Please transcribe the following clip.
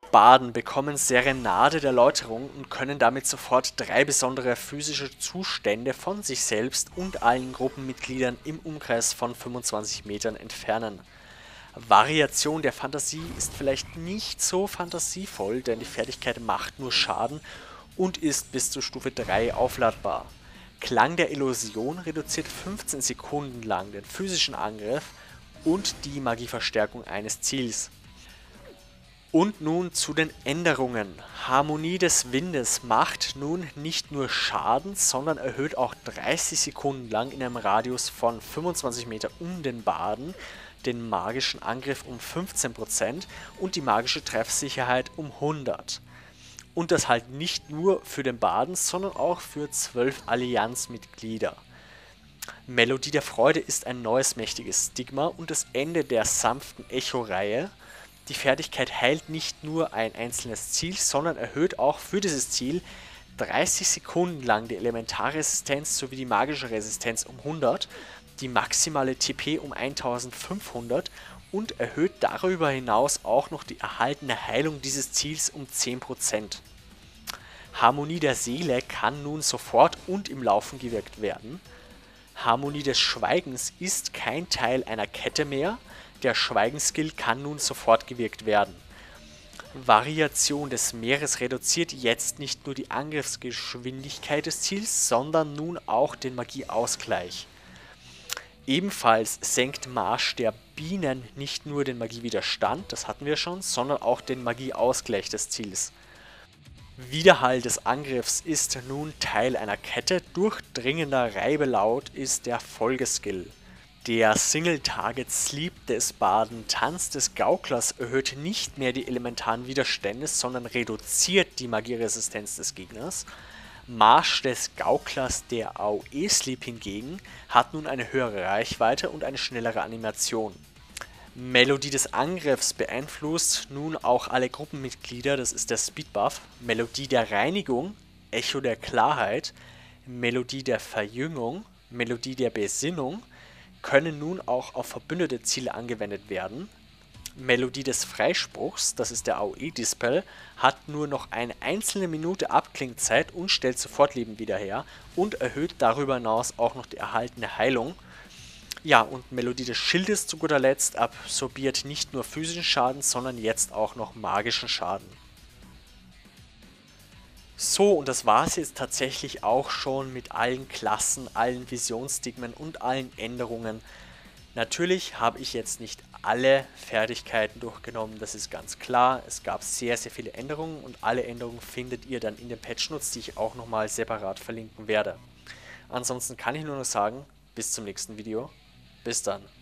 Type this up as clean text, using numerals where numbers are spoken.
Baden bekommen Serenade der Läuterung und können damit sofort 3 besondere physische Zustände von sich selbst und allen Gruppenmitgliedern im Umkreis von 25 Metern entfernen. Variation der Fantasie ist vielleicht nicht so fantasievoll, denn die Fertigkeit macht nur Schaden und ist bis zur Stufe 3 aufladbar. Klang der Illusion reduziert 15 Sekunden lang den physischen Angriff und die Magieverstärkung eines Ziels. Und nun zu den Änderungen. Harmonie des Windes macht nun nicht nur Schaden, sondern erhöht auch 30 Sekunden lang in einem Radius von 25 Meter um den Baden den magischen Angriff um 15% und die magische Treffsicherheit um 100. Und das halt nicht nur für den Baden, sondern auch für 12 Allianzmitglieder. Melodie der Freude ist ein neues mächtiges Stigma und das Ende der sanften Echo-Reihe. Die Fertigkeit heilt nicht nur ein einzelnes Ziel, sondern erhöht auch für dieses Ziel 30 Sekunden lang die Elementarresistenz sowie die magische Resistenz um 100, die maximale TP um 1500 und erhöht darüber hinaus auch noch die erhaltene Heilung dieses Ziels um 10%. Harmonie der Seele kann nun sofort und im Laufen gewirkt werden. Harmonie des Schweigens ist kein Teil einer Kette mehr. Der Schweigenskill kann nun sofort gewirkt werden. Variation des Meeres reduziert jetzt nicht nur die Angriffsgeschwindigkeit des Ziels, sondern nun auch den Magieausgleich. Ebenfalls senkt Marsch der Bienen nicht nur den Magiewiderstand, das hatten wir schon, sondern auch den Magieausgleich des Ziels. Widerhall des Angriffs ist nun Teil einer Kette, durchdringender Reibelaut ist der Folgeskill. Der Single-Target Sleep des Baden Tanz des Gauklers erhöht nicht mehr die elementaren Widerstände, sondern reduziert die Magieresistenz des Gegners. Marsch des Gauklers der AOE Sleep hingegen hat nun eine höhere Reichweite und eine schnellere Animation. Melodie des Angriffs beeinflusst nun auch alle Gruppenmitglieder, das ist der Speedbuff. Melodie der Reinigung, Echo der Klarheit, Melodie der Verjüngung, Melodie der Besinnung können nun auch auf verbündete Ziele angewendet werden. Melodie des Freispruchs, das ist der AOE-Dispel, hat nur noch eine einzelne Minute Abklingzeit und stellt sofort Leben wieder her und erhöht darüber hinaus auch noch die erhaltene Heilung. Ja, und Melodie des Schildes zu guter Letzt absorbiert nicht nur physischen Schaden, sondern jetzt auch noch magischen Schaden. So, und das war es jetzt tatsächlich auch schon mit allen Klassen, allen Visionsstigmen und allen Änderungen. Natürlich habe ich jetzt nicht alle Fertigkeiten durchgenommen, das ist ganz klar. Es gab sehr, sehr viele Änderungen und alle Änderungen findet ihr dann in den Patch-Notes, die ich auch nochmal separat verlinken werde. Ansonsten kann ich nur noch sagen, bis zum nächsten Video. Bis dann.